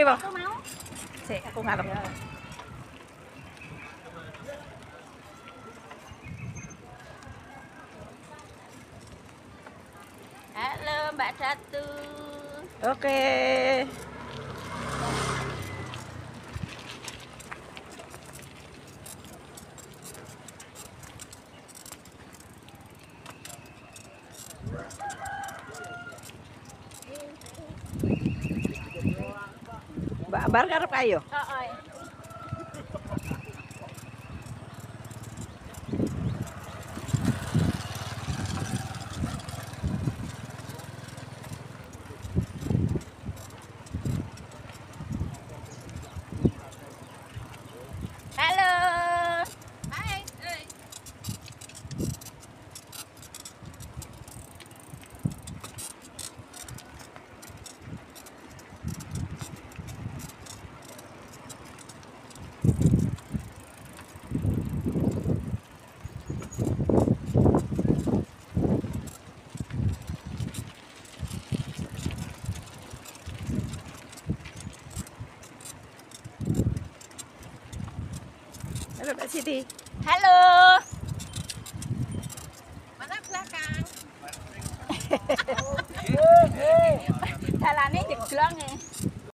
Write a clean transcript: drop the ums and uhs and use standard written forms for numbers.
Bang. Aku mau. Sik, aku ngarep. Halo Mbak Datu. Oke. Mbak Bar ngarep kayo. Heeh. Halo. Hai. Halo Mbak Siti. Halo. Mana belakang? Dalane jeglong ya.